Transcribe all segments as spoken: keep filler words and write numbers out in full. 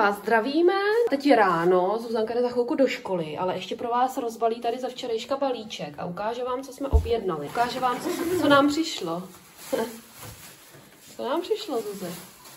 vás zdravíme. Teď je ráno, Zuzanka jde za chvilku do školy, ale ještě pro vás rozbalí tady za včerejška balíček a ukáže vám, co jsme objednali. Ukáže vám, co, co nám přišlo. Co nám přišlo, Zuzi?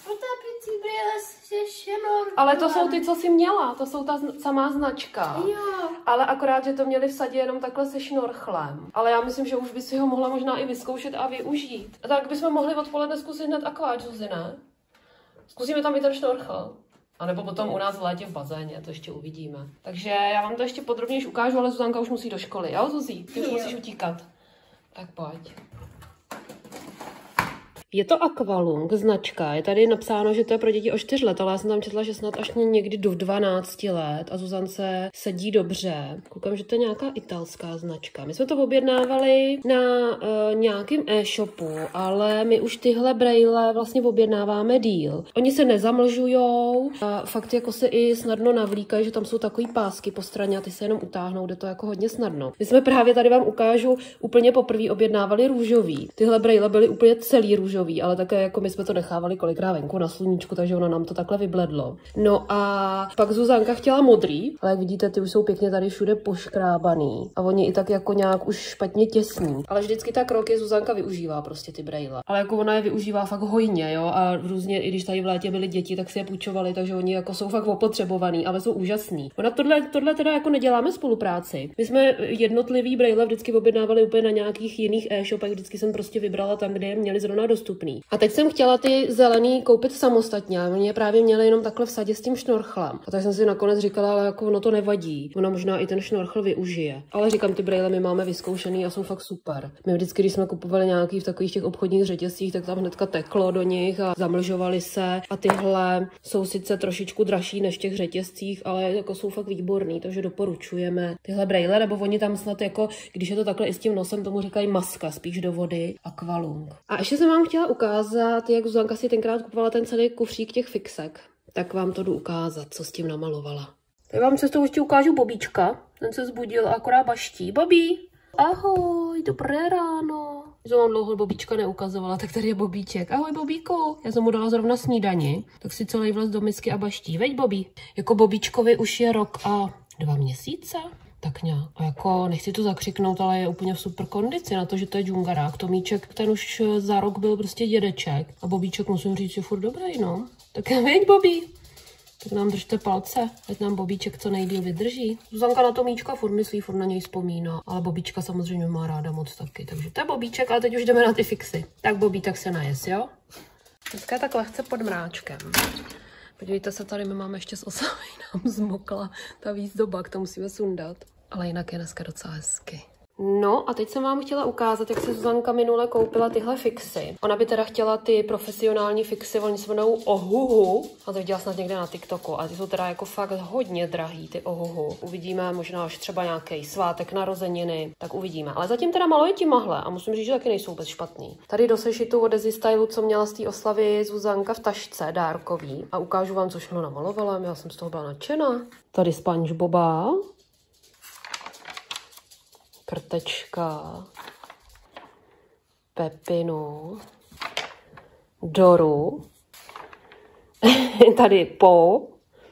Ale to jsou ty, co jsi měla, to jsou ta samá značka. Jo. Ale akorát, že to měli v sadě jenom takhle se šnorchlem. Ale já myslím, že už by si ho mohla možná i vyzkoušet a využít. A tak bychom mohli odpoledne zkusit hned akváč, Zuzi, ne? Zkusíme tam i ten šnorchl. A nebo potom u nás v létě v bazéně, to ještě uvidíme. Takže já vám to ještě podrobněji ukážu, ale Zuzanka už musí do školy, jo, Zuzi? Ty už jo. musíš utíkat. Tak pojď. Je to Aqualung značka, je tady napsáno, že to je pro děti o čtyři let, ale já jsem tam četla, že snad až někdy do dvanácti let a Zuzance sedí dobře. Koukám, že to je nějaká italská značka. My jsme to objednávali na uh, nějakém e-shopu, ale my už tyhle brejle vlastně objednáváme díl. Oni se nezamlžujou a fakt jako se i snadno navlíkají, že tam jsou takový pásky po straně a ty se jenom utáhnou, jde to jako hodně snadno. My jsme právě tady vám ukážu, úplně poprvé objednávali růžový. Tyhle brejle byly úplně celý růžový. Ale také jako my jsme to nechávali kolikrát venku na sluníčku, takže ono nám to takhle vybledlo. No a pak Zuzanka chtěla modrý, ale jak vidíte, ty už jsou pěkně tady všude poškrábaný a oni i tak jako nějak už špatně těsní. Ale vždycky tak roky Zuzanka využívá prostě ty brejle. Ale jako ona je využívá fakt hojně, jo, a různě, i když tady v létě byly děti, tak si je půjčovali, takže oni jako jsou fakt opotřebovaný, ale jsou úžasný. Ona tohle, tohle teda jako neděláme spolupráci. My jsme jednotlivý brejle vždycky objednávali úplně na nějakých jiných e-shopech, vždycky jsem prostě vybrala tam, kde je měli zrovna dostupný. A teď jsem chtěla ty zelený koupit samostatně, oni je právě měli jenom takhle v sadě s tím šnorchlem. A tak jsem si nakonec říkala, ale jako ono to nevadí. Ona možná i ten šnorchl využije. Ale říkám, ty brejle my máme vyzkoušený a jsou fakt super. My vždycky, když jsme kupovali nějaký v takových těch obchodních řetězcích, tak tam hnedka teklo do nich a zamlžovali se. A tyhle jsou sice trošičku dražší než v těch řetězcích, ale jako jsou fakt výborný, takže doporučujeme tyhle brejle, nebo oni tam snad jako, když je to takhle i s tím nosem, tomu říkají maska, spíš do vody, Aqualung. A ještě jsem vám chtěla ukázat, jak Zuzanka si tenkrát kupovala ten celý kufřík těch fixek. Tak vám to jdu ukázat, co s tím namalovala. Tady vám cestou ještě ukážu Bobíčka. Ten se zbudil a akorát baští. Bobí! Ahoj, dobré ráno. Jsem vám dlouho Bobíčka neukazovala, tak tady je Bobíček. Ahoj, Bobíku. Já jsem mu dala zrovna snídani, tak si celý vlez do misky a baští. Veď, Bobí. Jako Bobíčkovi už je rok a dva měsíce. Tak nějak. A jako nechci to zakřiknout, ale je úplně v super kondici na to, že to je džungarák. Tomíček, ten už za rok byl prostě dědeček. A Bobíček, musím říct, je furt dobrý, no. Tak veď, Bobí. Tak nám držte palce, ať nám Bobíček co nejdýl vydrží. Zuzanka na Tomíčka furt myslí, furt na něj vzpomíná, ale Bobíčka samozřejmě má ráda moc taky. Takže to je Bobíček, ale teď už jdeme na ty fixy. Tak Bobí, tak se najes, jo? Dneska je tak lehce pod mráčkem. Podívejte se, tady my máme ještě z osavy, nám zmokla ta výzdoba, to musíme sundat. Ale jinak je dneska docela hezky. No a teď jsem vám chtěla ukázat, jak se Zuzanka minule koupila tyhle fixy. Ona by teda chtěla ty profesionální fixy, oni se jmenou Ohuhu. A to viděla snad někde na TikToku. A ty jsou teda jako fakt hodně drahý, ty Ohuhu. Uvidíme možná až třeba nějaký svátek, narozeniny, tak uvidíme. Ale zatím teda maluje tímhle a musím říct, že taky nejsou vůbec špatný. Tady do sešitu od Desi Stylu, co měla z té oslavy Zuzanka v tašce dárkový. A ukážu vám, co všechno namalovala, já jsem z toho byla nadšená. Tady SpongeBoba. Krtečka, Pepinu, Doru, tady Po,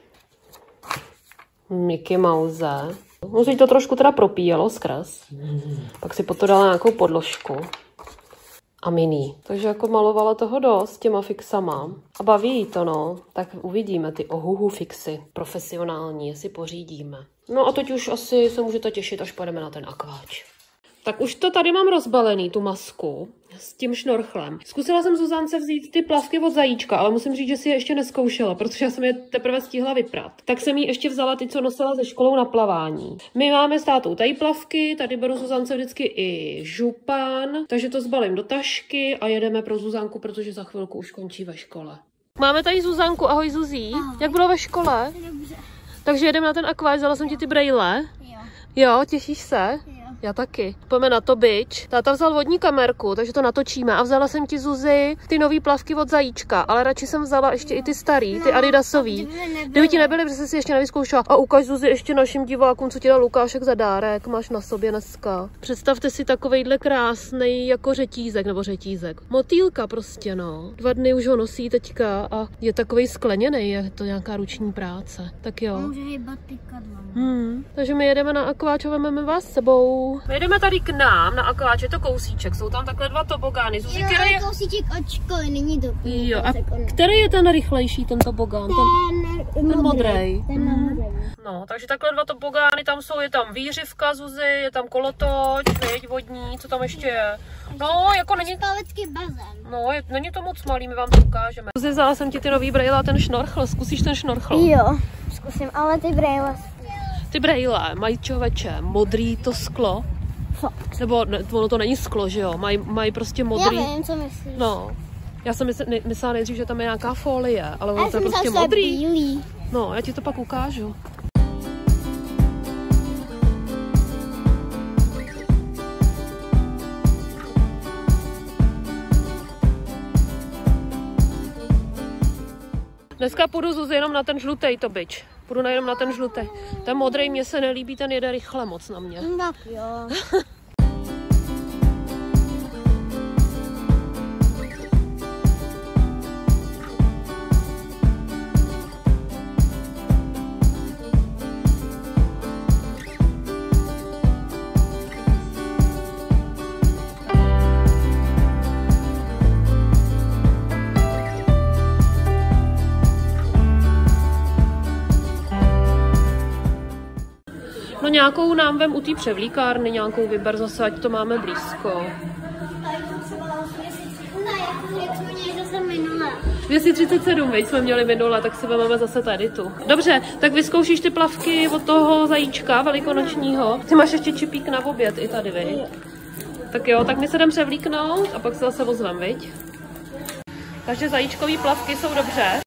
Mickey Mouse. Musí to trošku teda propíjelo skrz. Pak si potom dala nějakou podložku. A Minnie. Takže jako malovala toho dost těma fixama. A baví jí to, no. Tak uvidíme ty Ohuhu fixy profesionální, jestli pořídíme. No a teď už asi se můžete těšit, až půjdeme na ten akváč. Tak už to tady mám rozbalený, tu masku s tím šnorchlem. Zkusila jsem Zuzance vzít ty plavky od zajíčka, ale musím říct, že si je ještě nezkoušela, protože já jsem je teprve stihla vyprat. Tak jsem jí ještě vzala ty, co nosila ze školou na plavání. My máme s tátou tady plavky, tady beru Zuzance vždycky i župan, takže to zbalím do tašky a jedeme pro Zuzanku, protože za chvilku už končí ve škole. Máme tady Zuzanku, ahoj Zuzí. Ahoj. Jak bylo ve škole? Dobře. Takže jedeme na ten akváč, vzala jsem ti ty brejle. Jo. Jo, těšíš se? Jo. Já taky. Pojďme na to, bič. Táta vzal vodní kamerku, takže to natočíme. A vzala jsem ti, Zuzi, ty nový plavky od Zajíčka, ale radši jsem vzala ještě i ty starý, ty Adidasový. Kdyby ti nebyly, protože jsi si ještě nevyzkoušela. A ukaž, Zuzi, ještě našim divákům, co ti dal Lukášek za dárek. Máš na sobě dneska. Představte si takovejhle krásný jako řetízek nebo řetízek. Motýlka prostě, no. Dva dny už ho nosí teďka a je takovej skleněný, je to nějaká ruční práce. Tak jo. Může hýbat tykadlem. Hmm. Takže my jedeme na akváč a vezmeme vás s sebou. My jedeme tady k nám na akváč, je to kousíček, jsou tam takhle dva tobogány. Zuzi, Jo, který je... kousíček od školy, není to. Jo, a který je ten rychlejší, ten tobogán? Ten, ten, ten modrej. Ten modrej. No, takže takhle dva tobogány tam jsou, je tam výřivka, Zuzi, je tam kolotoč, viď, vodní, co tam ještě je? No, jako není... Spalecký bazén. No, je, není to moc malý, my vám to ukážeme. Zuzi, vzala jsem ti ty nový brejle a ten šnorchl, zkusíš ten šnorchl? Jo, zkusím, ale ty brejle. Ty brejle mají, člověče, modrý to sklo. Fakt. Nebo ne, ono to není sklo, že jo, mají maj prostě modrý. Já vím, co myslíš. No, já jsem mysl, ne, myslela nejdřív, že tam je nějaká folie, ale ono já to je prostě myslela, modrý. Bílý. No, já ti to pak ukážu. Dneska půjdu, Zuzi, jenom na ten žlutej to bič. Půjdu jenom na ten žlutej. Ten modrý mně se nelíbí, ten jede rychle moc na mě. Tak jo. No nějakou nám vem u té převlíkárny, nějakou vyber zase, ať to máme blízko. dvě stě třicet sedm, veď jsme měli minule, tak si vezmeme zase tady tu. Dobře, tak vyzkoušíš ty plavky od toho Zajíčka velikonočního. Ty máš ještě čipík na oběd i tady, viď? Tak jo, tak my se jdem převlíknout a pak se zase vozvem, viď? Takže Zajíčkový plavky jsou dobře.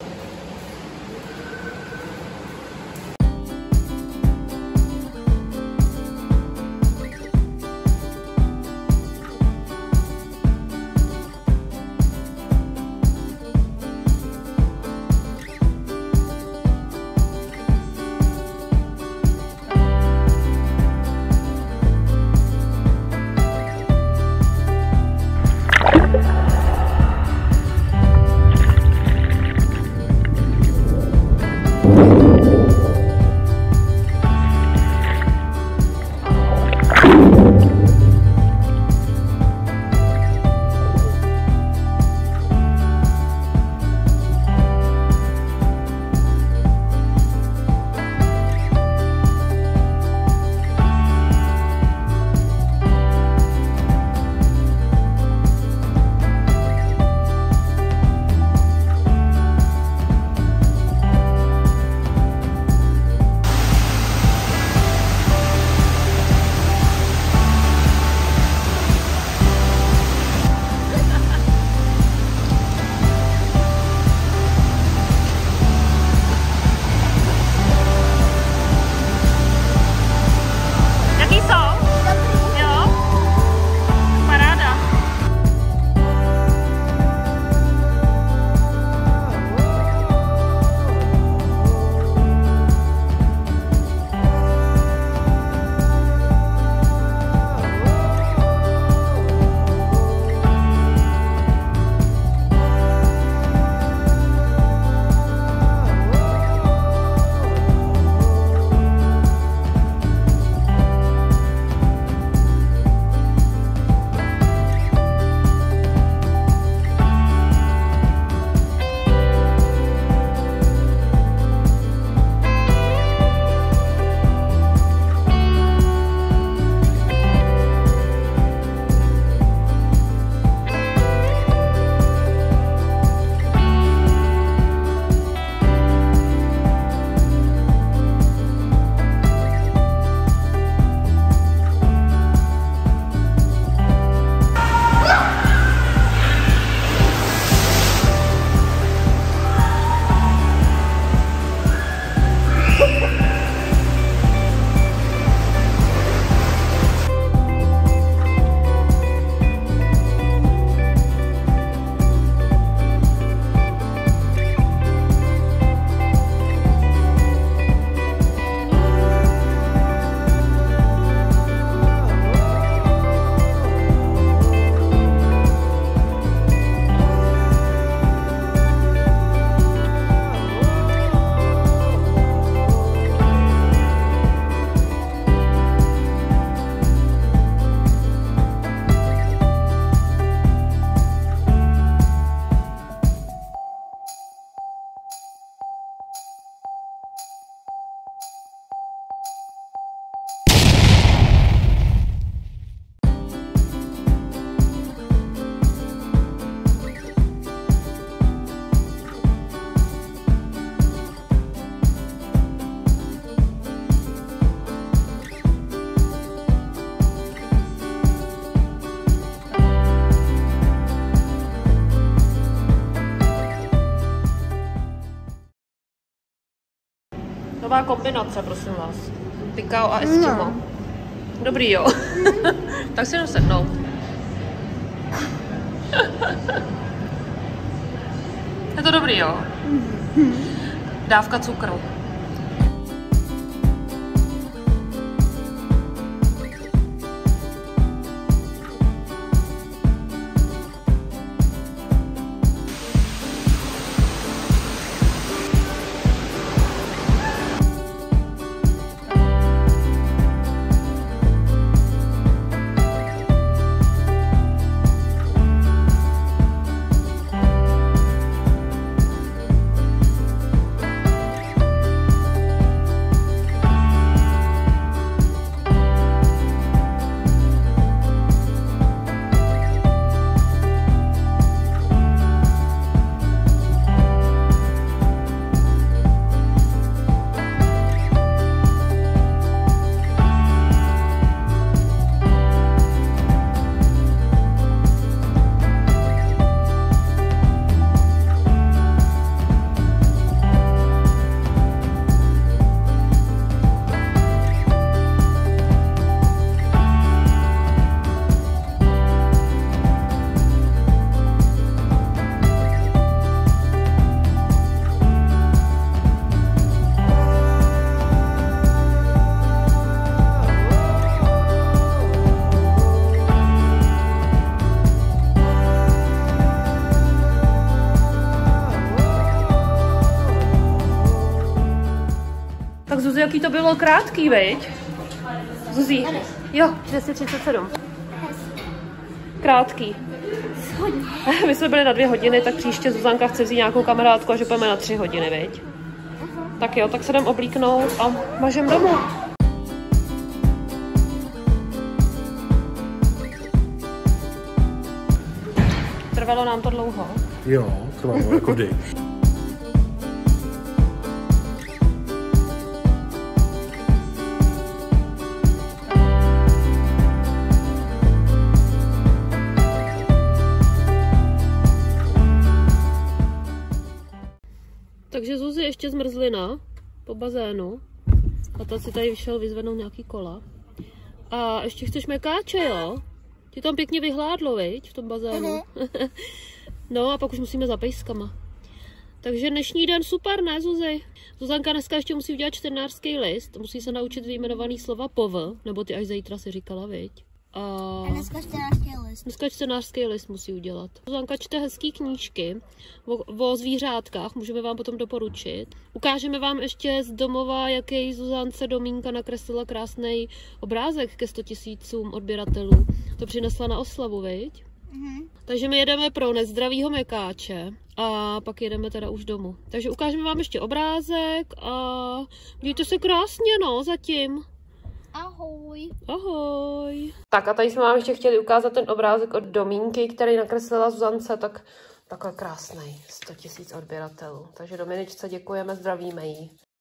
Nová kombinace, prosím vás. Pikao a Eskimo. No. Dobrý, jo. Tak si jenom sednout. Je to dobrý, jo. Dávka cukru. Tak Zuzi, jaký to bylo krátký, viď? Zuzi, jo, dvě stě třicet sedm. Krátký. My jsme byli na dvě hodiny, tak příště Zuzanka chce vzít nějakou kamarádku a že půjdeme na tři hodiny, viď? Tak jo, tak se jdem oblíknout a mažem domů. Trvalo nám to dlouho. Jo, trvalo jako kdy. Takže Zuzi ještě zmrzlina po bazénu. A ta si tady vyšel vyzvednout nějaký kola. A ještě chceš mekáče, jo? Ti tam pěkně vyhládlo, viď, v tom bazénu. No a pak už musíme za pejskama. Takže dnešní den super, ne Zuzi? Zuzanka dneska ještě musí udělat čtenářský list. Musí se naučit vyjmenovaný slova pov, nebo ty až zítra si říkala, viď? A... a dneska čtenářský list. Dneska čtenářský list musí udělat. Zuzanka čte hezký knížky o, o zvířátkách, můžeme vám potom doporučit. Ukážeme vám ještě z domova, jaký Zuzance Domínka nakreslila krásný obrázek ke sto tisícům odběratelů. To přinesla na oslavu, viď? Mm-hmm. Takže my jedeme pro nezdravýho mekáče a pak jedeme teda už domů. Takže ukážeme vám ještě obrázek a mějte se krásně, no, zatím. Ahoj. Ahoj. Tak a tady jsme vám ještě chtěli ukázat ten obrázek od Domínky, který nakreslila Zuzance, tak takhle krásný, sto tisíc odběratelů. Takže Dominičce děkujeme, zdravíme jí.